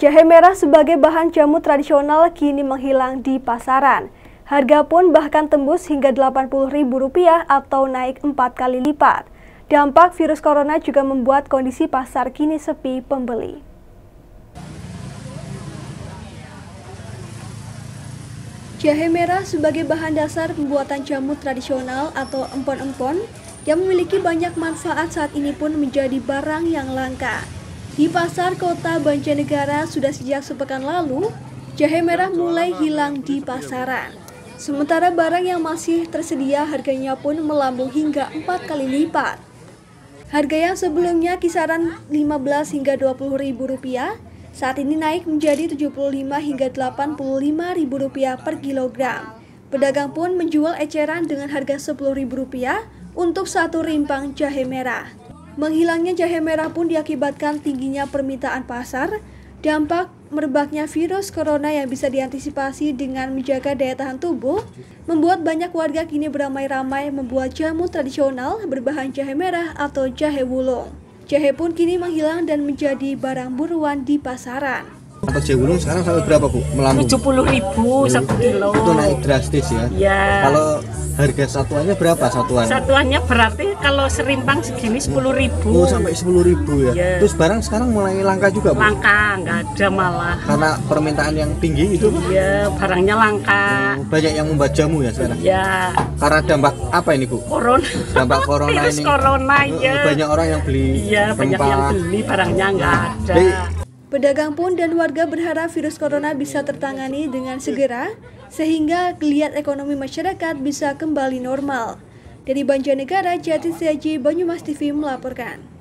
Jahe merah sebagai bahan jamu tradisional kini menghilang di pasaran. Harga pun bahkan tembus hingga Rp80.000 atau naik 4 kali lipat. Dampak virus corona juga membuat kondisi pasar kini sepi pembeli. Jahe merah sebagai bahan dasar pembuatan jamu tradisional atau empon-empon yang memiliki banyak manfaat saat ini pun menjadi barang yang langka. Di pasar kota Banjarnegara sudah sejak sepekan lalu, jahe merah mulai hilang di pasaran. Sementara barang yang masih tersedia harganya pun melambung hingga 4 kali lipat. Harga yang sebelumnya kisaran Rp15 hingga Rp20.000, saat ini naik menjadi Rp75 hingga Rp85.000 per kilogram. Pedagang pun menjual eceran dengan harga Rp10.000 untuk satu rimpang jahe merah. Menghilangnya jahe merah pun diakibatkan tingginya permintaan pasar, dampak merebaknya virus corona yang bisa diantisipasi dengan menjaga daya tahan tubuh, membuat banyak warga kini beramai-ramai membuat jamu tradisional berbahan jahe merah atau jahe wulung. Jahe pun kini menghilang dan menjadi barang buruan di pasaran. Untuk jahe wulung sekarang sampai berapa, Bu? Melambung? Rp70.000 1 kilo. Itu naik drastis ya? Ya. Kalau harga satuannya berapa satuan? Satuannya berarti kalau serimpang segini Rp10.000. Oh, sampai Rp10.000 ya? Ya. Terus barang sekarang mulai langka juga, Bu? Langka, nggak ada malah. Karena permintaan yang tinggi itu? Iya, barangnya langka. Banyak yang membuat jamu ya sekarang? Ya. Karena dampak apa ini, Bu? Corona. Dampak corona Virus ini? corona, ya. Banyak orang yang beli Iya, banyak yang beli, barangnya nggak ada. Pedagang pun dan warga berharap virus corona bisa tertangani dengan segera sehingga geliat ekonomi masyarakat bisa kembali normal. Dari Banjarnegara, Jati Setiaji, Banyumas TV melaporkan.